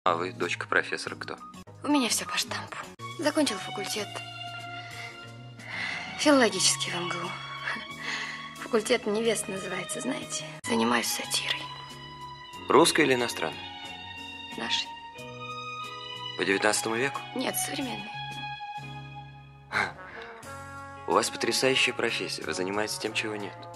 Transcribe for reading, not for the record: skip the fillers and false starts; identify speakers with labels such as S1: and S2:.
S1: А вы, дочка профессора, кто?
S2: У меня все по штампу. Закончил факультет. Филологический в МГУ. Факультет невест называется, знаете. Занимаюсь сатирой.
S1: Русская или иностранная?
S2: Нашей.
S1: По 19 веку?
S2: Нет, современной.
S1: У вас потрясающая профессия. Вы занимаетесь тем, чего нет.